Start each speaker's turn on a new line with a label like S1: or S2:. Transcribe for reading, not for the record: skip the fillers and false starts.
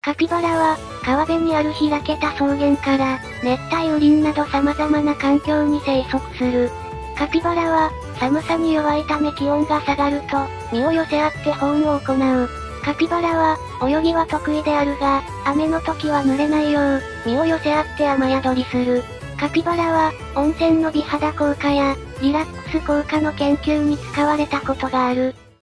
S1: カピバラは、川辺にある開けた草原から、熱帯雨林など様々な環境に生息する。カピバラは、寒さに弱いため気温が下がると、身を寄せ合って保温を行う。カピバラは、泳ぎは得意であるが、雨の時は濡れないよう、身を寄せ合って雨宿りする。カピバラは、温泉の美肌効果や、リラックス効果の研究に使われたことがある。